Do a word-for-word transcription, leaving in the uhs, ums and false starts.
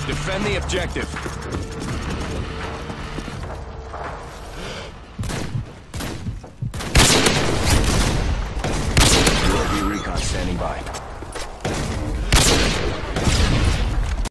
Defend the objective. U A V recon standing by.